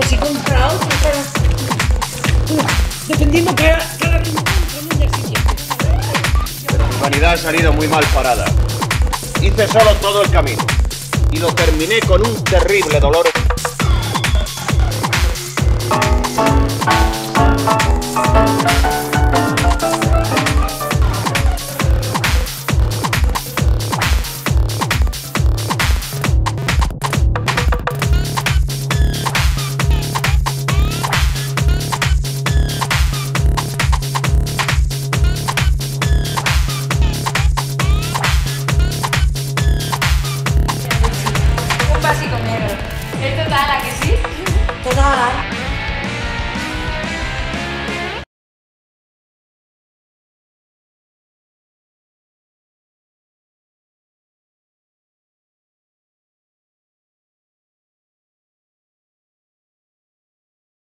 si compra otro para... dependiendo cada rincón con un día siguiente. Pero mi vanidad ha salido muy mal parada. Hice solo todo el camino y lo terminé con un terrible dolor.